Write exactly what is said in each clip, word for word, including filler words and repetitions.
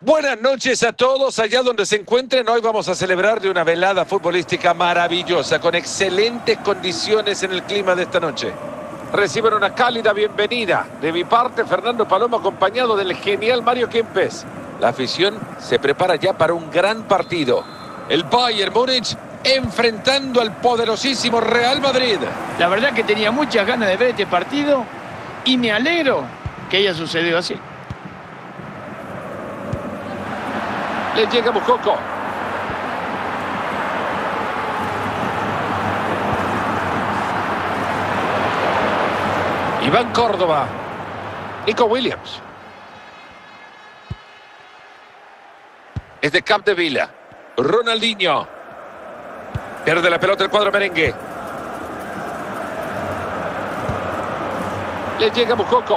Buenas noches a todos, allá donde se encuentren. Hoy vamos a celebrar de una velada futbolística maravillosa, con excelentes condiciones en el clima de esta noche. Reciben una cálida bienvenida de mi parte, Fernando Palomo, acompañado del genial Mario Kempes. La afición se prepara ya para un gran partido. El Bayern Múnich enfrentando al poderosísimo Real Madrid. La verdad que tenía muchas ganas de ver este partido y me alegro que haya sucedido así. Le llega Moukoko. Iván Córdoba. Nico Williams. Es de Capdevila. Ronaldinho. Pierde la pelota el cuadro merengue. Le llega Moukoko.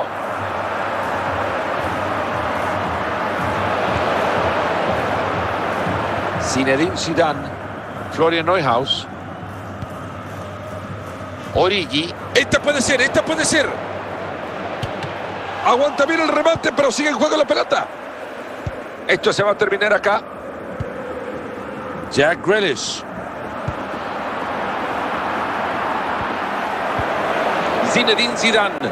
Zinedine Zidane, Florian Neuhaus, Origi. Esta puede ser, esta puede ser. Aguanta bien el remate, pero sigue en juego la pelota. Esto se va a terminar acá. Jack Grealish. Zinedine Zidane.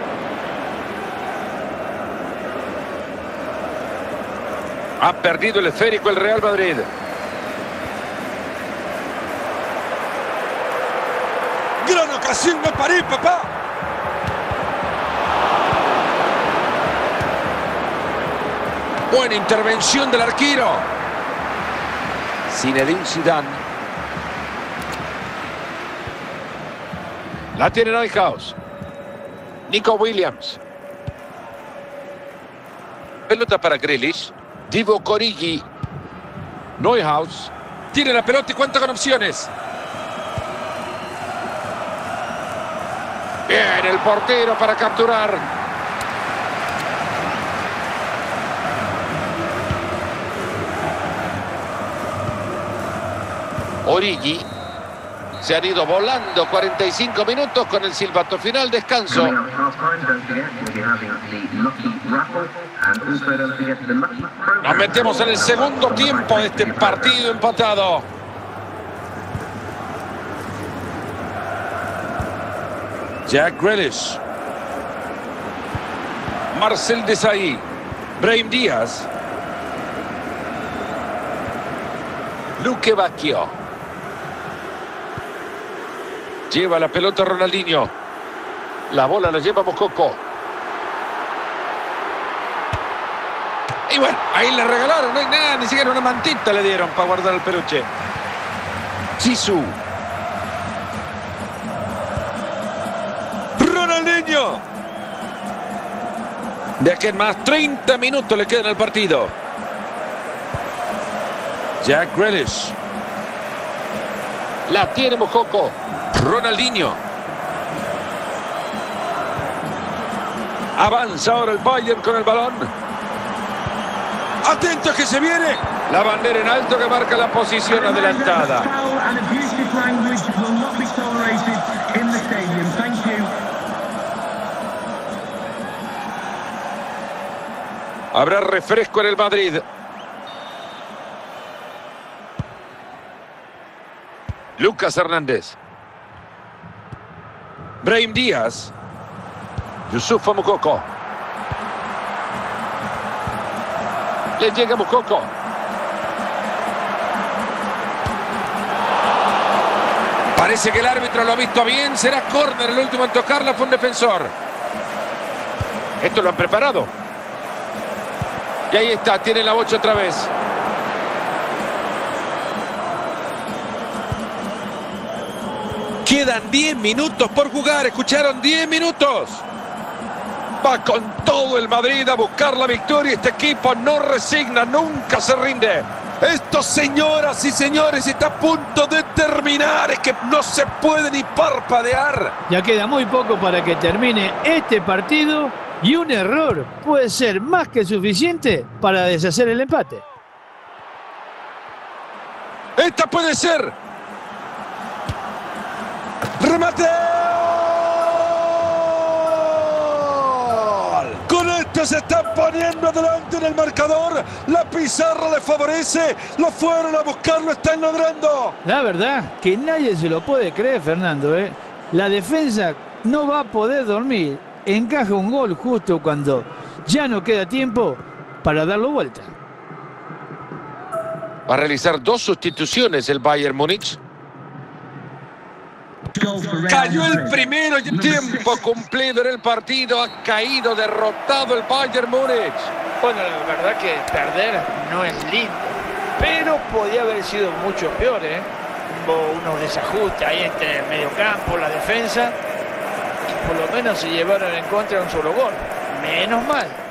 Ha perdido el esférico el Real Madrid. Gran ocasión de París, papá. Buena intervención del arquero. Zinedine Zidane. La tiene Neuhaus. Nico Williams. Pelota para Grealish. Divock Origi. Neuhaus. Tiene la pelota y cuenta con opciones. Bien, el portero para capturar. Origi. Se han ido volando cuarenta y cinco minutos con el silbato final. Descanso. Nos metemos en el segundo tiempo de este partido empatado. Jack Grealish. Marcel Desailly. Brahim Díaz. Luque Bacchio. Lleva la pelota Ronaldinho. La bola la lleva Moukoko. Y bueno, ahí le regalaron, no hay nada, ni siquiera una mantita le dieron para guardar el peluche. Zizou. Ronaldinho. De aquí en más, treinta minutos le quedan al partido. Jack Grealish. La tiene Moukoko. Ronaldinho. Avanza ahora el Bayern con el balón. Atento que se viene. La bandera en alto que marca la posición adelantada. Habrá refresco en el Madrid. Lucas Hernández. Brahim Díaz. Youssouf Moukoko. Le llega Moukoko. Parece que el árbitro lo ha visto bien. Será córner. El último en tocarla fue un defensor. Esto lo han preparado. Y ahí está. Tiene la bocha otra vez. Quedan diez minutos por jugar. ¿Escucharon? diez minutos. Va con todo el Madrid a buscar la victoria. Este equipo no resigna, nunca se rinde. Esto, señoras y señores, está a punto de terminar. Es que no se puede ni parpadear. Ya queda muy poco para que termine este partido y un error puede ser más que suficiente para deshacer el empate. Esta puede ser. ¡Remate! Con este que se están poniendo adelante en el marcador. La pizarra les favorece. Lo fueron a buscar, lo están logrando. La verdad que nadie se lo puede creer, Fernando, ¿eh? La defensa no va a poder dormir. Encaja un gol justo cuando ya no queda tiempo para darlo vuelta. Va a realizar dos sustituciones el Bayern Múnich. Cayó el primero y el tiempo cumplido en el partido. Ha caído derrotado el Bayern Múnich. Bueno, la verdad que perder no es lindo, pero podía haber sido mucho peor, ¿eh? Hubo unos desajustes ahí entre el mediocampo, la defensa, y por lo menos se llevaron en contra un solo gol. Menos mal.